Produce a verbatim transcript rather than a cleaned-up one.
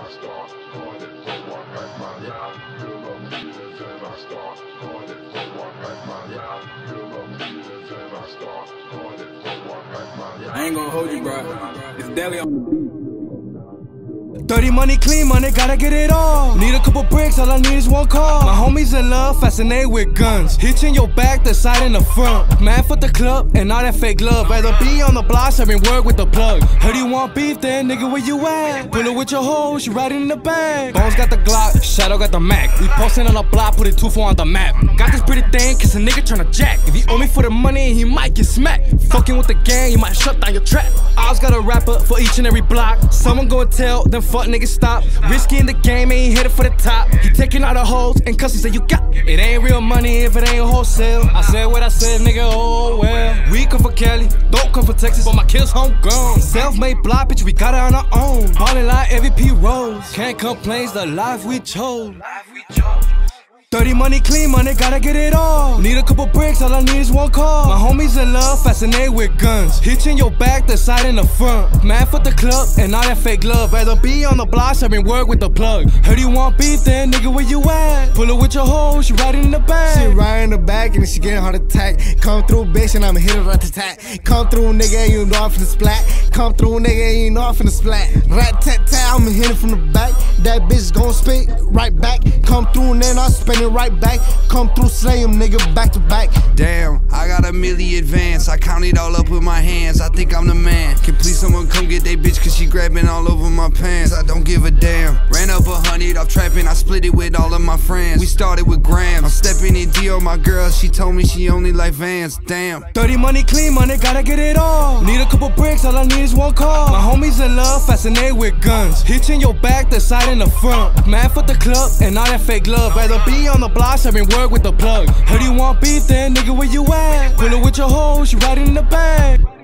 I start going it for one like my life. Fill up meters and I start going it for one like my life. Fill up meters and I start going it for one like my life. I ain't gonna hold you, bro. It's Deli on the beat. Dirty money, clean money, gotta get it all. Need a couple bricks, all I need is one call. My homies in love, fascinated with guns. Hitching your back, the side and the front. Man for the club, and all that fake love. Rather be on the block, serving work with the plug. Heard you want beef, then nigga, where you at? Pull it with your hoes, she riding in the bag. Bones got the Glock, Shadow got the Mac. We posting on the block, put it two four on the map. Got this pretty thing, cause a nigga tryna jack. If he owe me for the money, he might get smacked. Fucking with the gang, you might shut down your trap. I always got a rapper for each and every block. Someone go and tell, then fuck niggas stop. Risky in the game, ain't hit it for the top. He taking all the hoes and cusses that you got. It ain't real money if it ain't wholesale. I said what I said, nigga, oh well. We come for Cali, don't come for Texas, but my kids homegrown. Self-made block, bitch, we got it on our own. Ballin' like M V P roles. Can't complain, the life we chose. Dirty money, clean money, gotta get it all. Need a couple bricks, all I need is one call. My homies in love, fascinated with guns. Hitching your back, the side and the front. Man for the club, and all that fake love. Rather be on the block, serving work with the plug. Heard you want beef, then nigga, where you at? Pull it with your hoes, she riding in the back. She riding in the back, and she getting heart attack. Come through, bitch, and I'ma hit her right to tat. Come through, nigga, you know I'm finna splat. Come through, nigga, you know I'm finna splat. Rat tat tat, I'ma hit it from the back. That bitch gon' spit right back. Come through, and then I'll spin it right back. Come through, slay him, nigga, back to back. Damn, I got a milli advance. I count it all up with my hands. I think I'm the man. Can please someone come get they bitch, cause she grabbing all over my pants. I don't give a damn. Ran up a hundred off trapping, I split it with all of my friends. We started with grams. I'm stepping in D on my girl, she told me she only like Vans. Damn. Dirty money, clean money, gotta get it all. Need a couple bricks, all I need is one call. My homies in love, fascinated with guns. Hitching your back, the side and the front. Man for the club, and all that fake love. Rather be on the block, serving work with the plug. Heard you want beef, then nigga, where you at? Pull it with your hoes, she riding in the back.